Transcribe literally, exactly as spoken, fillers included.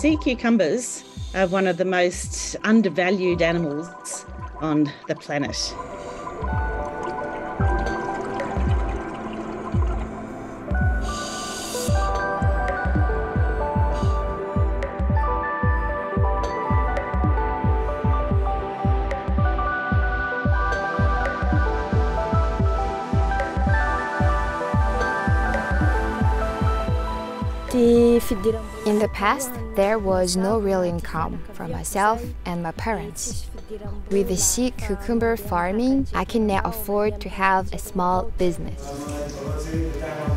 Sea cucumbers are one of the most undervalued animals on the planet. In the past, there was no real income for myself and my parents. With the sea cucumber farming, I can now afford to have a small business.